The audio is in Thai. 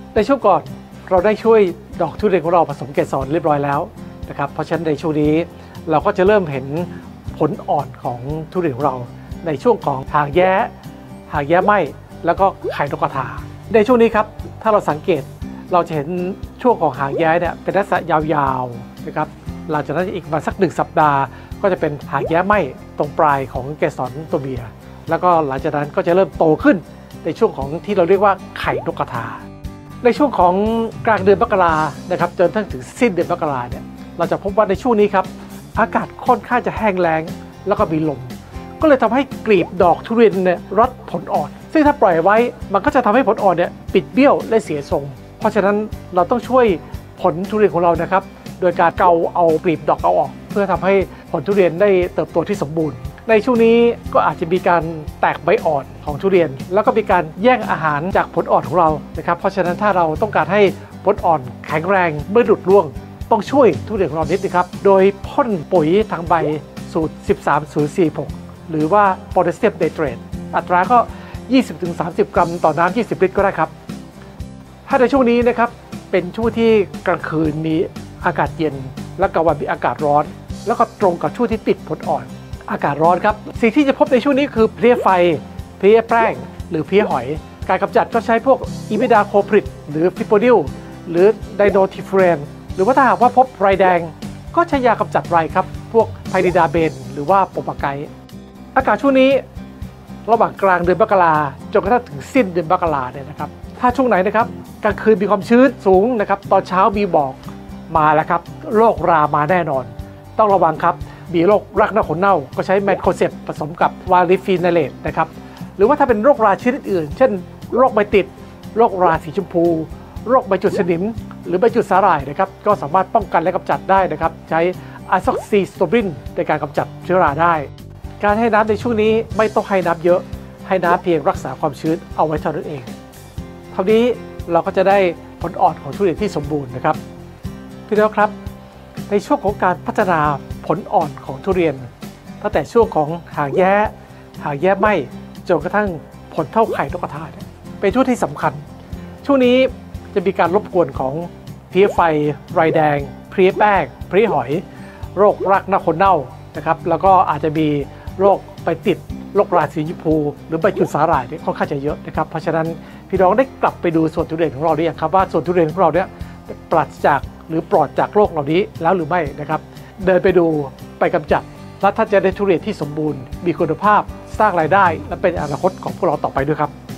ในช่วงก่อนเราได้ช่วยดอกทุเรียนของเราผสมเกสรเรียบร้อยแล้วนะครับเพราะฉะนั้นในช่วงนี้เราก็จะเริ่มเห็นผลอ่อนของทุเรียนของเราในช่วงของหางแย้ไหมแล้วก็ไข่นกกระทาในช่วงนี้ครับถ้าเราสังเกตเราจะเห็นช่วงของหางแย้เนี่ยเป็นลักษณะยาวๆนะครับหลังจากนั้นอีกประมาณสัก1 สัปดาห์ก็จะเป็นหางแย้ไหมตรงปลายของเกสรตัวเมียแล้วก็หลังจากนั้นก็จะเริ่มโตขึ้นในช่วงของที่เราเรียกว่าไข่นกกระทาในช่วงของกลางเดือนมกรานะครับจนถึงสิ้นเดือนมกราเนี่ยเราจะพบว่าในช่วงนี้ครับอากาศค่อนข้างจะแห้งแล้งแล้วก็มีลมก็เลยทำให้กลีบดอกทุเรียนเนี่ยรัดผลอ่อนซึ่งถ้าปล่อยไว้มันก็จะทำให้ผลอ่อนเนี่ยปิดเบี้ยวและเสียทรงเพราะฉะนั้นเราต้องช่วยผลทุเรียนของเรานะครับโดยการเกาเอากลีบดอกเอาออกเพื่อทำให้ผลทุเรียนได้เติบโตที่สมบูรณ์ในช่วงนี้ก็อาจจะมีการแตกใบอ่อนของทุเรียนแล้วก็มีการแย่งอาหารจากผลอ่อนของเรานะครับเพราะฉะนั้นถ้าเราต้องการให้ผลอ่อนแข็งแรงไม่หลุดร่วงต้องช่วยทุเรียนของเรานิดนึงครับโดยพ่นปุ๋ยทางใบสูตร 13-046 หรือว่าโพแทสเซียมไนเตรตอัตราก็ 20-30 กรัมต่อน้ำ20 ลิตรก็ได้ครับถ้าในช่วงนี้นะครับเป็นช่วงที่กลางคืนมีอากาศเย็นและกลางวันมีอากาศร้อนแล้วก็ตรงกับช่วงที่ติดผลอ่อนอากาศร้อนครับสิ่งที่จะพบในช่วงนี้คือเพลี้ยไฟเพลี้ยแป้งหรือเพลี้ยหอยการกำจัดก็ใช้พวกอิมิดาโคพริดหรือฟิโปดิลหรือไดโนทิฟูเรนหรือว่าถ้าหากว่าพบไรแดงก็ใช้ยากำจัดไรครับพวกไพริดาเบนหรือว่าโปปาไกอากาศช่วงนี้ระหว่างกลางเดือนมกราจนกระทั่งถึงสิ้นเดือนมกราเนี่ยนะครับถ้าช่วงไหนนะครับกลางคืนมีความชื้นสูงนะครับตอนเช้ามีหมอกมาแล้วครับโรครามาแน่นอนต้องระวังครับมีโรครักหน้าขนเน่าก็ใช้แมนโคเซปผสมกับวาลิฟีนาเลตนะครับหรือว่าถ้าเป็นโรคราชนิดอื่นเช่นโรคใบติดโรคราสีชมพูโรคใบจุดสนิมหรือใบจุดสาหร่ายนะครับก็สามารถป้องกันและกำจัดได้นะครับใช้อะซ็อกซิสโตบินในการกำจัดเชื้อราได้การให้น้ำในช่วงนี้ไม่ต้องให้น้ำเยอะให้น้ำเพียงรักษาความชื้นเอาไว้เท่านั้นเองเท่านี้เราก็จะได้ผลอ่อนของทุเรียนที่สมบูรณ์นะครับพี่น้องครับในช่วงของการพัฒนาผลอ่อนของทุเรียนตั้งแต่ช่วงของหางแย้ไหมจนกระทั่งผลเท่าไข่นกกระทาเป็นช่วงที่สำคัญช่วงนี้จะมีการรบกวนของเพลี้ยไฟไรแดงเพลี้ยแป้งเพลี้ยหอยโรครักหน้าขนเน่านะครับแล้วก็อาจจะมีโรคไปติดโรคราสีชมพูหรือใบจุดสาหร่ายค่อนข้างจะเยอะนะครับเพราะฉะนั้นพี่น้องได้กลับไปดูสวนทุเรียนของเราหรือยังครับว่าสวนทุเรียนของเราเนี่ยปราศจากหรือปลอดจากโรคเหล่านี้แล้วหรือไม่นะครับเดินไปดูไปกำจัดและท่านจะได้ทุเรียนที่สมบูรณ์มีคุณภาพสร้างรายได้และเป็นอนาคตของพวกเราต่อไปด้วยครับ